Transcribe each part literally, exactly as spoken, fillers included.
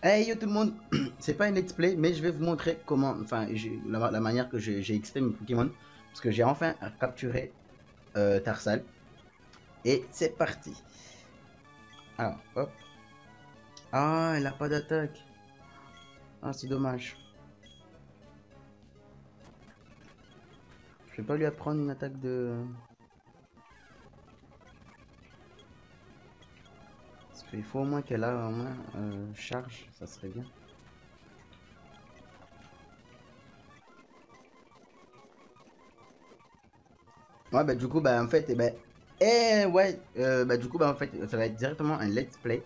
Hey yo tout le monde, c'est pas une let's play, mais je vais vous montrer comment, enfin, j'ai- la, la manière que j'ai j'ai extrait mes Pokémon, parce que j'ai enfin capturé euh, Tarsal, et c'est parti. Alors, hop. Ah, elle a pas d'attaque. Ah, c'est dommage. Je vais pas lui apprendre une attaque de... Parce qu'il faut au moins qu'elle a au moins euh, charge, ça serait bien. Ouais, bah du coup, bah en fait, eh ben, eh ouais, euh, bah du coup, bah en fait, ça va être directement un let's play.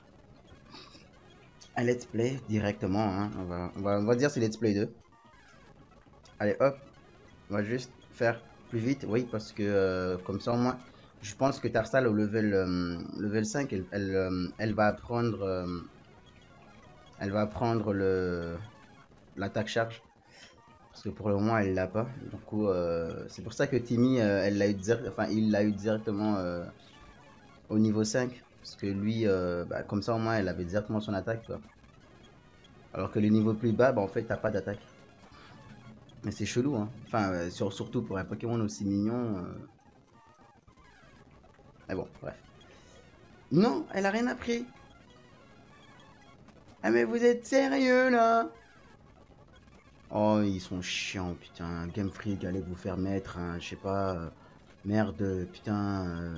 Un let's play directement, hein. On va, on va, on va dire c'est let's play deux. Allez, hop, on va juste faire plus vite, oui, parce que euh, comme ça, au moins, je pense que Tarsal au level, euh, level cinq, elle, elle, euh, elle va apprendre, euh, elle va apprendre le l'attaque charge. Parce que pour le moment, elle l'a pas. Du coup, euh, c'est pour ça que Timmy, euh, elle l'a eu direct, enfin, il l'a eu directement euh, au niveau cinq. Parce que lui, euh, bah, comme ça, au moins, elle avait directement son attaque, quoi. Alors que les niveaux plus bas, bah, en fait, t'as pas d'attaque. Mais c'est chelou, hein. Enfin, euh, sur- surtout pour un Pokémon aussi mignon. euh. Mais bon, bref. Non, elle a rien appris. Ah mais vous êtes sérieux là? Oh, ils sont chiants, putain. Game Freak, allez vous faire mettre un, je sais pas, euh, merde, putain. euh,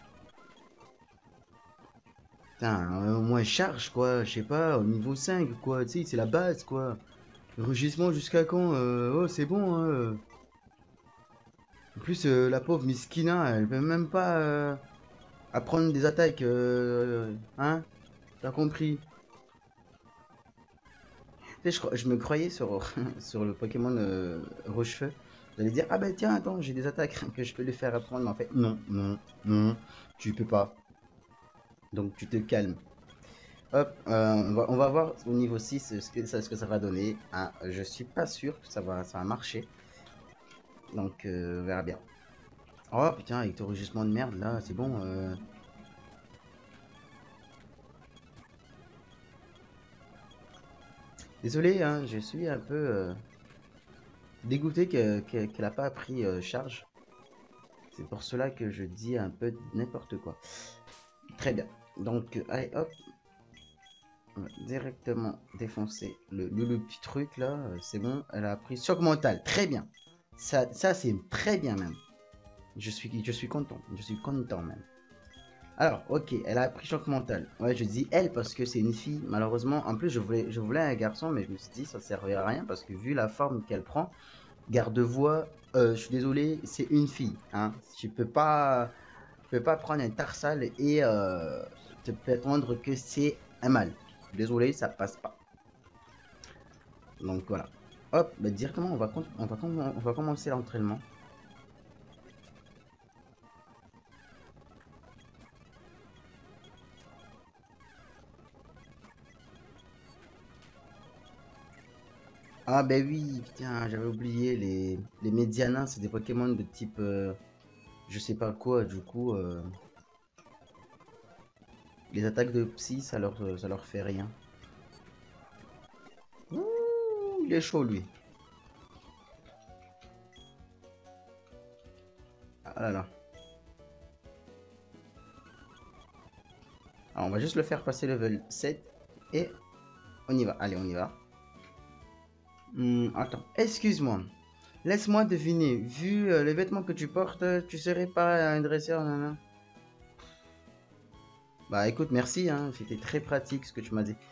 putain, euh, au moins charge quoi, je sais pas, au niveau cinq quoi, tu sais, c'est la base quoi. Rugissement jusqu'à quand? euh, Oh, c'est bon, hein. euh. En plus, euh, la pauvre Miskina, elle peut même pas euh, apprendre des attaques, euh, hein? T'as compris? Tu sais, je, crois- je me croyais sur, sur le Pokémon euh, Rochefeu. J'allais dire, ah ben tiens, attends, j'ai des attaques que je peux lui faire apprendre. Mais en fait, non, non, non, tu peux pas. Donc tu te calmes. Hop, euh, on va, on va voir au niveau six ce que, ça, ce que ça va donner. Ah, je suis pas sûr que ça va, ça va marcher. Donc euh, on verra bien. Oh putain, avec ton rugissement de merde là, c'est bon. euh. Désolé, hein, je suis un peu euh, dégoûté que- que- qu'elle a pas appris euh, charge. C'est pour cela que je dis un peu n'importe quoi. Très bien. Donc, euh, allez, hop. On va directement défoncer le, le, le petit truc là. euh, C'est bon. Elle a appris choc mental. Très bien. Ça, ça c'est très bien même. Je suis, je suis content. Je suis content même. Alors, ok, elle a appris choc mental. Ouais, je dis elle parce que c'est une fille. Malheureusement, en plus, je voulais, je voulais un garçon, mais je me suis dit ça servait à rien parce que vu la forme qu'elle prend, garde-voix, euh, je suis désolé, c'est une fille. Hein. Tu peux pas, tu peux pas prendre un tarsal et euh, te prétendre que c'est un mâle. Désolé, ça passe pas. Donc voilà. Hop, bah directement, on va, on va, on va commencer l'entraînement. Ah ben oui, putain, j'avais oublié, les, les Médianas, c'est des Pokémon de type, euh, je sais pas quoi, du coup, euh, les attaques de Psy, ça leur, euh, ça leur fait rien. Ouh, il est chaud lui. Ah là là. Alors on va juste le faire passer level sept et on y va. Allez, on y va. Hmm, attends, excuse-moi. Laisse-moi deviner, vu euh, les vêtements que tu portes, tu serais pas un dresseur, nana? Bah écoute, merci, hein, c'était très pratique ce que tu m'as dit.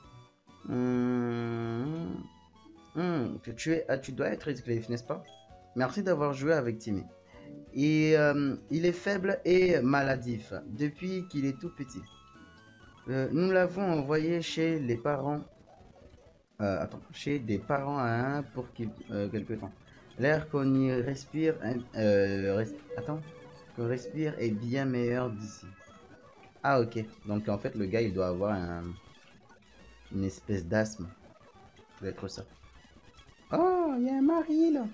Hmm, hmm, que tu es, ah, tu dois être esclave, n'est-ce pas? Merci d'avoir joué avec Timmy. Et euh, il est faible et maladif depuis qu'il est tout petit. Euh, nous l'avons envoyé chez les parents, euh, attends, chez des parents à un pour qu'il, euh, quelque temps. L'air qu'on y respire, hein, euh, res- attends, qu'on respire est bien meilleur d'ici. Ah ok, donc en fait le gars il doit avoir un, une espèce d'asthme, ça doit être ça. Oh, il y a un Marie là.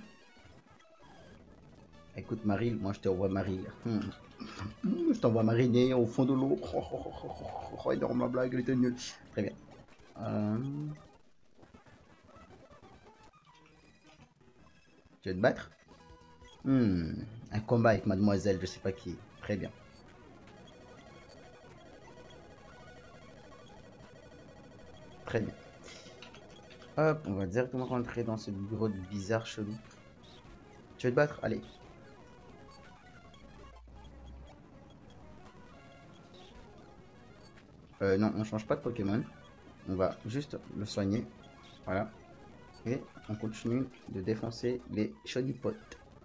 Écoute Marie, moi je t'envoie Marie. Hmm. Hmm, je t'envoie mariner au fond de l'eau. Oh, oh, oh, oh, oh, oh, non, ma blague elle était nulle. Très bien. Euh... Tu veux te battre? Hmm, un combat avec mademoiselle, je sais pas qui. Très bien. Très bien. Hop, on va directement rentrer dans ce bureau de bizarre chelou. Tu veux te battre? Allez. Euh, non, on change pas de Pokémon. On va juste le soigner. Voilà. Et on continue de défoncer les chaudipotes.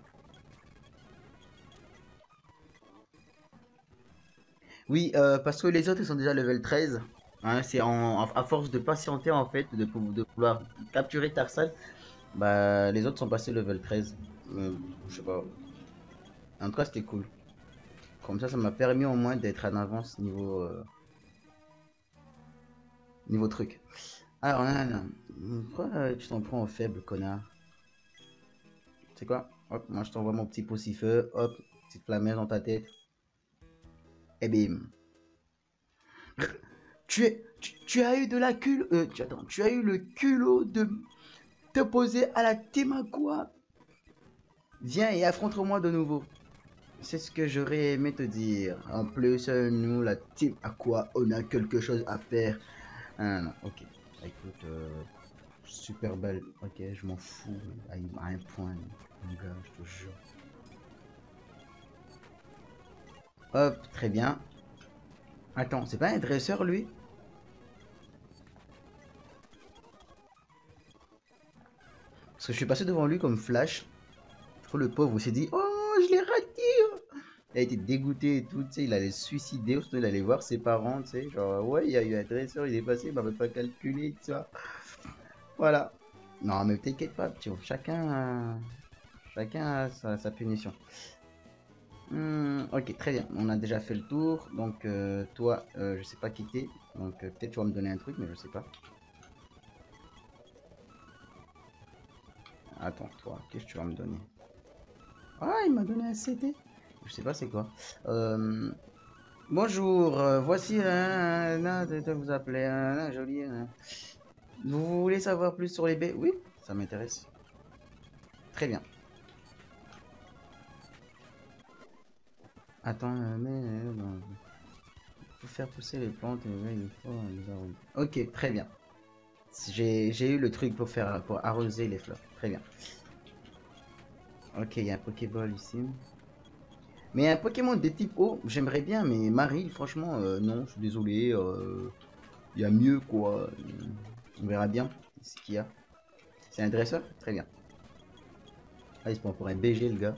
Oui, euh, parce que les autres ils sont déjà level treize. Hein, c'est en, à force de patienter en fait, de, pou- de vouloir capturer Tarsal, bah les autres sont passés level treize. Euh, je sais pas. En tout cas, c'était cool. Comme ça, ça m'a permis au moins d'être en avance niveau, euh, niveau truc. Alors, non, non, non. Pourquoi euh, tu t'en prends au faible, connard? C'est quoi? Hop, moi je t'envoie mon petit poussifeu. Hop, petite flamèche dans ta tête. Et bim. Tu, es, tu, tu as eu de la cul... Euh, tu, attends, tu as eu le culot de te poser à la team Aqua. Viens et affronte-moi de nouveau. C'est ce que j'aurais aimé te dire. En plus, euh, nous, la team Aqua, on a quelque chose à faire. Ah non, ok. Écoute, euh, super belle. Ok, je m'en fous. À un point, mon gars, je te jure. Hop, très bien. Attends, c'est pas un dresseur, lui? Parce que je suis passé devant lui comme flash. Du coup, le pauvre s'est dit, oh, je l'ai raté. Il a été dégoûté et tout, tu sais, il allait se suicider, ou sinon il allait voir ses parents, tu sais, genre, ouais, il y a eu un dresseur, il est passé, il m'avait pas calculé, tu vois. Voilà. Non, mais t'inquiète pas, tu vois, chacun, a- chacun a sa, sa punition. Hmm, ok, très bien, on a déjà fait le tour, donc euh, toi, euh, je sais pas qui t'es, donc euh, peut-être tu vas me donner un truc, mais je sais pas. Attends, toi, qu'est-ce que tu vas me donner? Ah, il m'a donné un C D. Je sais pas c'est quoi. Euh, bonjour, euh, voici un, un, de, de vous appeler un, un joli. Un. Vous voulez savoir plus sur les baies? Oui, ça m'intéresse. Très bien. Attends, euh, mais euh, non. Pour faire pousser les plantes, euh, il faut euh, les arroser. Ok, très bien. J'ai j'ai eu le truc pour faire pour arroser les fleurs. Très bien. Ok, il y a un Pokéball ici. Mais un Pokémon de type eau, j'aimerais bien, mais Marie, franchement, euh, non, je suis désolé. euh, Il y a mieux, quoi. On verra bien ce qu'il y a. C'est un dresseur? Très bien. Ah, il se prend pour un B G, le gars.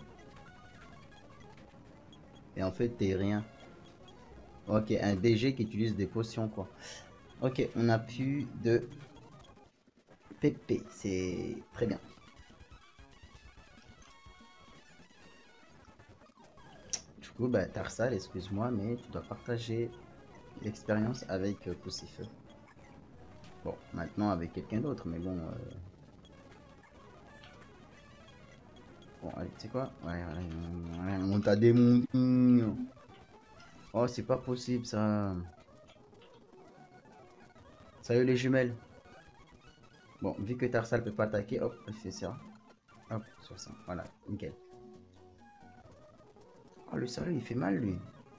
Et en fait, t'es rien. Ok, un D G qui utilise des potions, quoi. Ok, on a plus de P P. C'est très bien. Du coup, bah, Tarsal, excuse-moi, mais tu dois partager l'expérience avec euh, Poussifeu. Bon, maintenant avec quelqu'un d'autre, mais bon... euh, Bon, allez, tu sais quoi? Ouais, ouais, ouais, on t'a démonté. Oh, c'est pas possible, ça. Salut les jumelles. Bon, vu que Tarsal peut pas attaquer, hop, il fait ça. Hop, soixante. Voilà, nickel. Oh, le salaud, il fait mal, lui.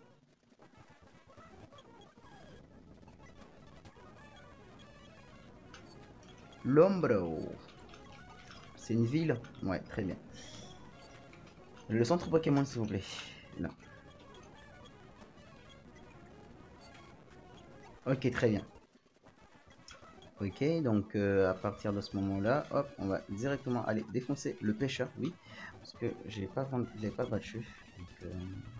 Lombro. C'est une ville? Ouais, très bien. Le centre Pokémon, s'il vous plaît. Là. Ok, très bien. Ok, donc euh, à partir de ce moment-là, hop, on va directement aller défoncer le pêcheur, oui. Parce que j'ai pas, j'ai pas battu. Donc, euh,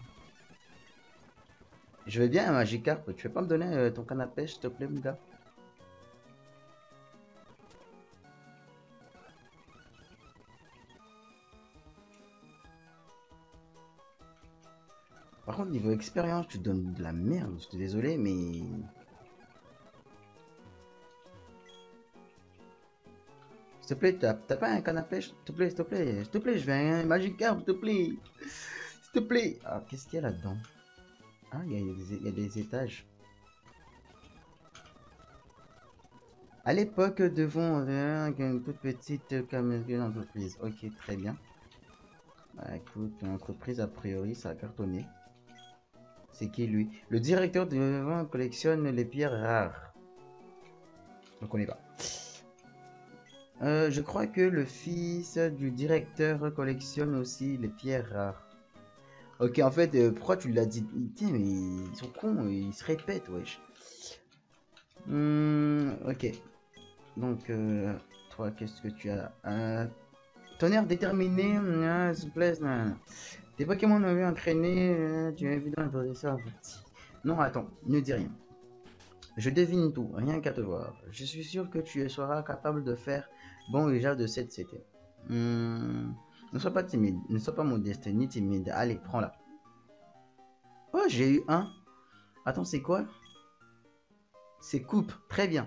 je vais bien un Magikarp. Tu veux pas me donner euh, ton canne à pêche, s'il te plaît, mon gars? Par contre, niveau expérience, tu donnes de la merde. Je suis désolé, mais... S'il te plaît, t'as pas un canne à pêche? S'il te plaît, s'il te plaît, s'il te plaît, je veux un Magikarp, s'il te plaît. S'il te plaît. Ah, qu'est-ce qu'il y a là-dedans? Ah, il y, a des- il y a des étages. À l'époque, devant euh, une toute petite camion d'entreprise. Ok, très bien. Bah, écoute, une entreprise, a priori, ça a cartonné. C'est qui lui? Le directeur de vente collectionne les pierres rares. Je ne connais pas. Euh, je crois que le fils du directeur collectionne aussi les pierres rares. Ok, en fait, euh, pourquoi tu l'as dit? Tiens, mais ils sont cons, ils se répètent, wesh. Hmm, ok. Donc, euh, toi, qu'est-ce que tu as? Euh, tonnerre déterminé, ah, souplesse, nan, nan. Tes Pokémon avaient entraîné, euh, tu es évident de ça. Non, attends, ne dis rien. Je devine tout, rien qu'à te voir. Je suis sûr que tu seras capable de faire bon usage de cette C T. Hmm, ne sois pas timide, ne sois pas modeste ni timide. Allez, prends-la. Oh, j'ai eu un. Attends, c'est quoi? C'est coupe, très bien.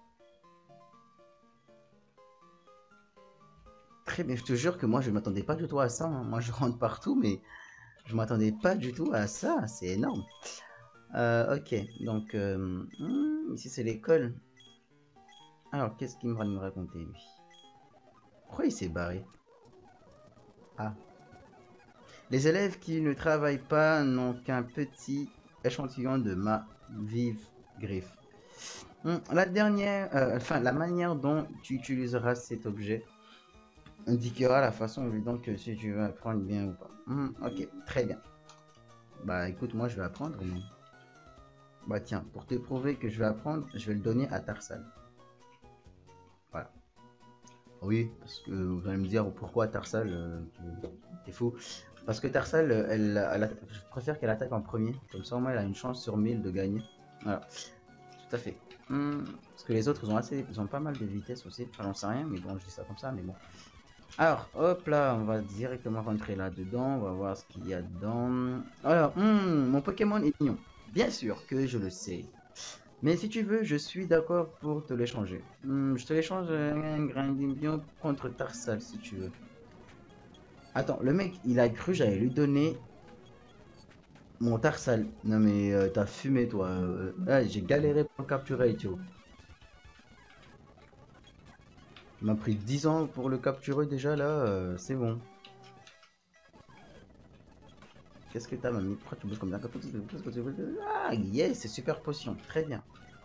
Très bien, je te jure que moi je m'attendais pas du tout à ça, hein. Moi je rentre partout, mais je m'attendais pas du tout à ça. C'est énorme. Euh, ok, donc euh, hmm, ici c'est l'école. Alors qu'est-ce qu'il va nous raconter lui? Pourquoi il s'est barré? Ah. Les élèves qui ne travaillent pas n'ont qu'un petit échantillon de ma vive griffe. Hmm, la dernière, euh, enfin la manière dont tu utiliseras cet objet indiquera la façon évidente que si tu veux apprendre bien ou pas. Hmm, ok, très bien. Bah écoute, moi je vais apprendre. Mais... Bah tiens, pour te prouver que je vais apprendre, je vais le donner à Tarsal. Voilà. Oui, parce que vous allez me dire pourquoi Tarsal, euh, t'es fou. Parce que Tarsal, elle, elle, elle, je préfère qu'elle attaque en premier. Comme ça, au moins, elle a une chance sur mille de gagner. Voilà, tout à fait. Hmm, parce que les autres, ils ont, assez, ils ont pas mal de vitesse aussi. Enfin, j'en sais rien, mais bon, je dis ça comme ça, mais bon. Alors, hop là, on va directement rentrer là-dedans. On va voir ce qu'il y a dedans. Alors, hmm, mon Pokémon est mignon. Bien sûr que je le sais. Mais si tu veux, je suis d'accord pour te l'échanger. Hmm, je te l'échange un Grindimbion contre Tarsal si tu veux. Attends, le mec, il a cru j'allais lui donner mon Tarsal. Non mais euh, t'as fumé toi. Euh, ah, j'ai galéré pour le capturer, tu vois. Il m'a pris dix ans pour le capturer déjà là, euh, c'est bon. Qu'est-ce que t'as, mamie? Pourquoi tu bouges comme ça? Ah, yes, c'est super potion, très bien.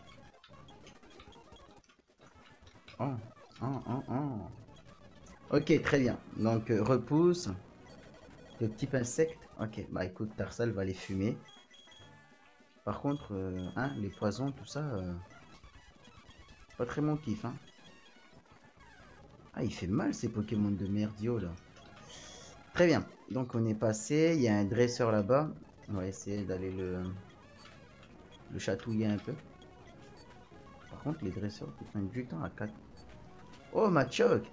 Oh, oh, oh, oh. Ok, très bien. Donc, euh, repousse. Le type insecte. Ok, bah écoute, Tarsal va les fumer. Par contre, euh, hein, les poisons, tout ça, euh, pas très mon kiff, hein. Ah, il fait mal ces Pokémon de merdio là. Très bien. Donc on est passé. Il y a un dresseur là-bas. On va essayer d'aller le, le chatouiller un peu. Par contre, les dresseurs ils prennent du temps à quatre. Oh, Machoc!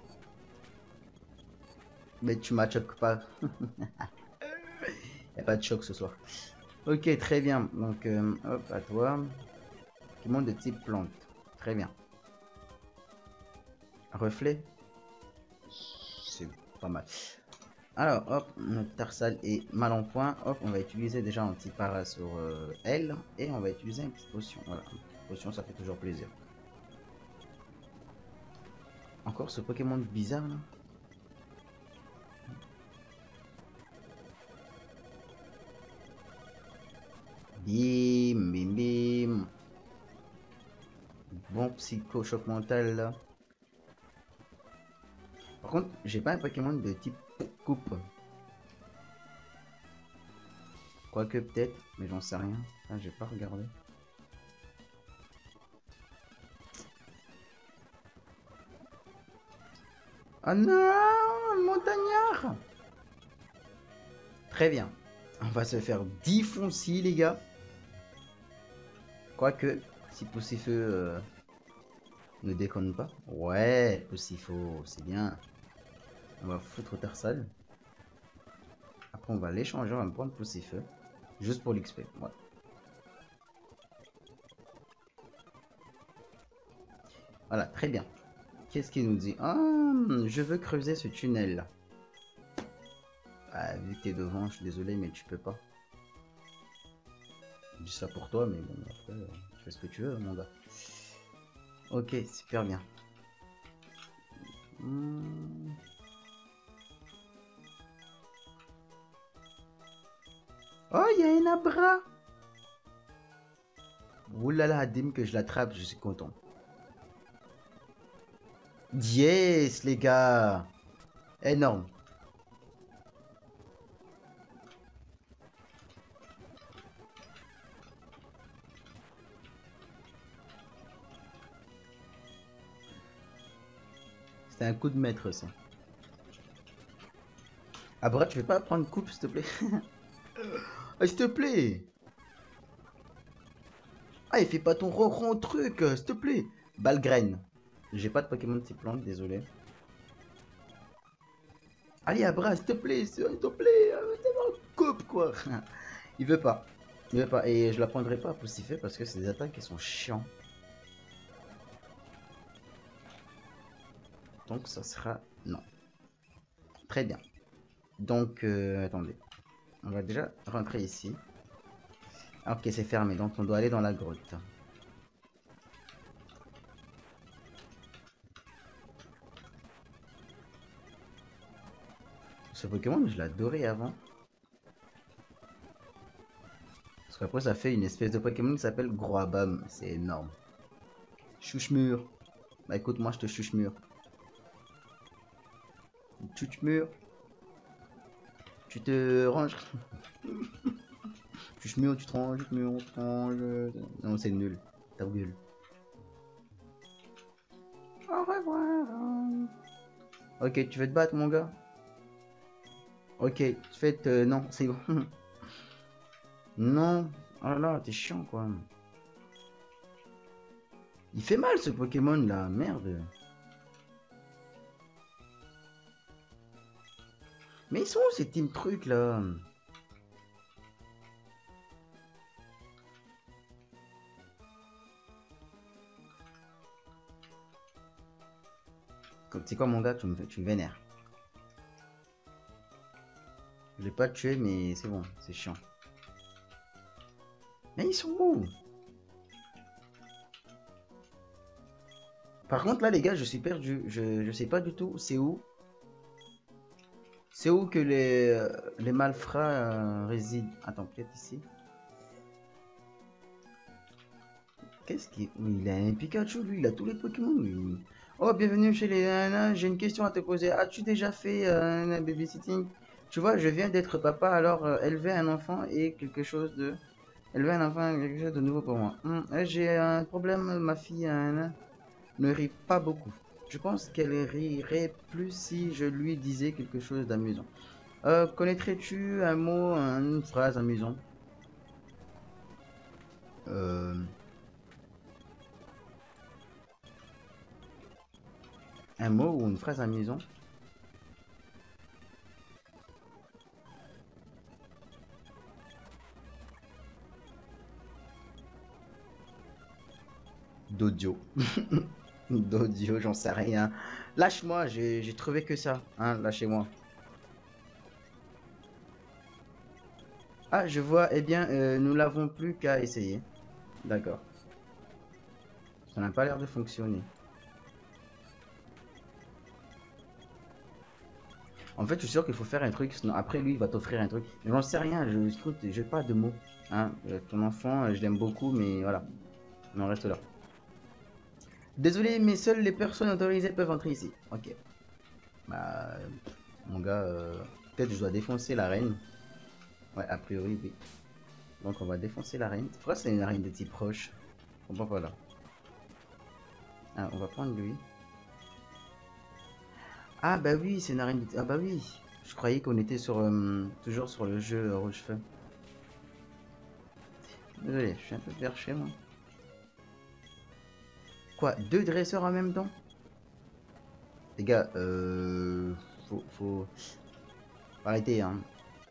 Mais tu m'achoques pas. Il n'y a pas de choc ce soir. Ok, très bien. Donc, euh, hop, à toi. Pokémon de type plante. Très bien. Reflet. C'est pas mal. Alors, hop, notre Tarsal est mal en point. Hop, on va utiliser déjà un petit para sur euh, elle. Et on va utiliser une petite potion. Voilà, une petite potion, ça fait toujours plaisir. Encore ce Pokémon bizarre là. Bim, bim, bim. Bon psycho-choc mental là. Par contre, j'ai pas un Pokémon de type coupe. Quoique peut-être, mais j'en sais rien. Ah, j'ai pas regardé. Ah non, montagnard. Très bien. On va se faire défoncer les gars. Quoique, si Poussifeu euh, ne déconne pas. Ouais, Poussifeu, c'est bien. On va foutre Tarsal. Après, on va l'échanger, on va me prendre Poussifeu. Juste pour l'X P. Ouais. Voilà, très bien. Qu'est-ce qu'il nous dit? Ah, je veux creuser ce tunnel là. Ah, vu que t'es devant, je suis désolé, mais tu peux pas. Je dis ça pour toi, mais bon, après, euh, tu fais ce que tu veux, mon gars. Ok, super bien. Hmm. Oh, il y a une abra. Oulala, Hadim, que je l'attrape, je suis content. Yes, les gars. Énorme. C'est un coup de maître, ça. Abra, tu veux pas prendre coupe, s'il te plaît? Ah, s'il te plaît. Ah, il fait pas ton ronron truc, s'il te plaît. Balgraine. J'ai pas de Pokémon de type plante, désolé. Allez, Abra, s'il te plaît, s'il te plaît. euh, Coupe, quoi. Il veut pas. Il veut pas. Et je la prendrai pas à Poussifet parce que c'est des attaques qui sont chiants. Donc ça sera non. Très bien. Donc, euh, attendez. On va déjà rentrer ici. Ok, c'est fermé. Donc on doit aller dans la grotte. Ce Pokémon, je l'adorais avant. Parce qu'après, ça fait une espèce de Pokémon qui s'appelle Groabam. C'est énorme. Chouchemur. Bah écoute, moi je te chouchemur. Chouchemur. Tu te ranges. Chouchemur, tu te ranges, chouchemur, tu te ranges. Non, c'est nul. Ta gueule. Au revoir. Ok, tu veux te battre, mon gars? Ok, tu fais. Euh, non, c'est bon. Non. Oh là là, t'es chiant, quoi. Il fait mal, ce Pokémon, là. Merde. Mais ils sont où, ces team trucs, là? C'est quoi, mon gars? Tu me, tu me vénères. Je l'ai pas tué, mais c'est bon, c'est chiant. Mais ils sont où? Par contre, là, les gars, je suis perdu. Je, je sais pas du tout c'est où. C'est où que les, euh, les malfrats euh, résident. Attends, peut-être ici. Qu'est-ce qu'il... Il a un Pikachu, lui. Il a tous les Pokémon, lui. Oh, bienvenue chez les nanas. J'ai une question à te poser. As-tu déjà fait euh, un babysitting? Tu vois, je viens d'être papa, alors euh, élever un enfant est quelque chose de... Élever un enfant est quelque chose de nouveau pour moi. Hum, euh, J'ai un problème, ma fille euh, ne rit pas beaucoup. Je pense qu'elle rirait plus si je lui disais quelque chose d'amusant. Euh, connaîtrais-tu un mot, une phrase amusante? Euh, un mot ou une phrase amusante? D'audio. D'audio, j'en sais rien. Lâche-moi, j'ai trouvé que ça. Hein, lâchez-moi. Ah, je vois. Eh bien, euh, nous l'avons plus qu'à essayer. D'accord. Ça n'a pas l'air de fonctionner. En fait, je suis sûr qu'il faut faire un truc, sinon après lui, il va t'offrir un truc. Mais j'en sais rien, je écoute, j'ai pas de mots. Hein. Euh, Ton enfant, euh, je l'aime beaucoup, mais voilà. On en reste là. Désolé, mais seules les personnes autorisées peuvent entrer ici. Ok. Bah, mon gars, euh, peut-être je dois défoncer l'arène. Ouais, a priori, oui. Donc on va défoncer l'arène. Pourquoi c'est une arène de type roche? On va voilà. Ah, on va prendre lui. Ah bah oui, c'est une arène de... Ah bah oui. Je croyais qu'on était sur euh, toujours sur le jeu euh, Rochefeu. Désolé, je suis un peu perché moi. Quoi, deux dresseurs en même temps? Les gars, euh... Faut... faut... arrêter, hein.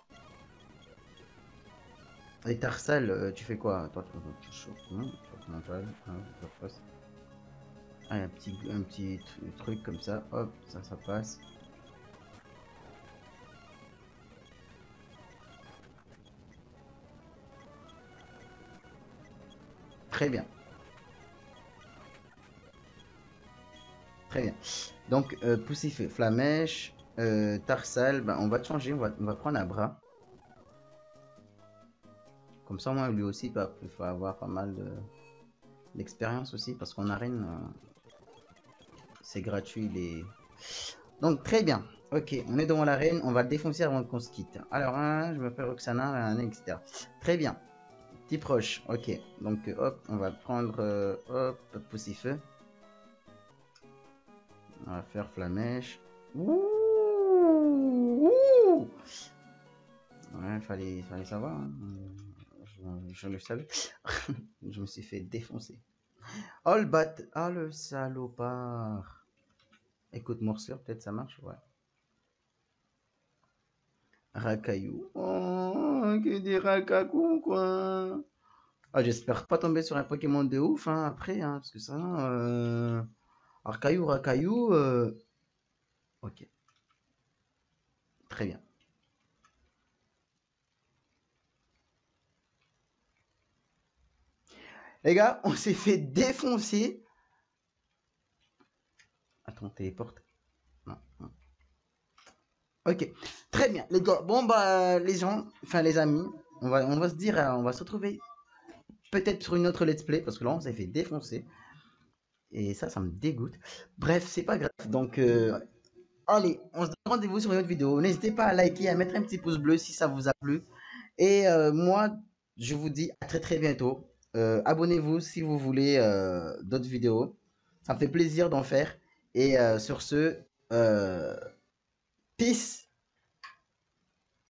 Et Tarsal, euh, tu fais quoi? Toi, tu chauffes, non? Mental, ça passe. Ah, un petit, un petit truc comme ça, hop, ça, ça passe. Très bien. Très bien. Donc, euh, Poussifeu, Flamèche, euh, Tarsal, ben, on va changer, on va, on va prendre un bras. Comme ça, moi, lui aussi, il va, il va avoir pas mal d'expérience aussi, parce qu'en arène, euh, c'est gratuit. Les... Donc, très bien. Ok, on est devant l'arène, on va le défoncer avant qu'on se quitte. Alors, hein, je m'appelle Roxana, et cetera. Très bien. Petit proche, ok. Donc, euh, hop, on va prendre, euh, hop, Poussifeu. On va faire Flamèche. Ouh, ouh. Ouais, fallait, fallait savoir. Hein. Je, je le savais. Je me suis fait défoncer. Oh le bat. Ah le salopard. Écoute, morsure, peut-être ça marche. Ouais. Racaillou. Oh, que des racakou, quoi. Ah, j'espère pas tomber sur un Pokémon de ouf, hein, après, hein, parce que ça, euh... Arcaillou, Racaillou, euh... ok, très bien. Les gars, on s'est fait défoncer. Attends, téléporte. Non, non. Ok, très bien, les gars. Bon, bah, les gens, enfin, les amis, on va, on va se dire, euh, on va se retrouver peut-être sur une autre let's play, parce que là, on s'est fait défoncer. Et ça, ça me dégoûte. Bref, c'est pas grave. Donc, euh, allez, on se donne rendez-vous sur une autre vidéo. N'hésitez pas à liker, à mettre un petit pouce bleu si ça vous a plu. Et euh, moi, je vous dis à très très bientôt. Euh, abonnez-vous si vous voulez euh, d'autres vidéos. Ça me fait plaisir d'en faire. Et euh, sur ce, euh, peace.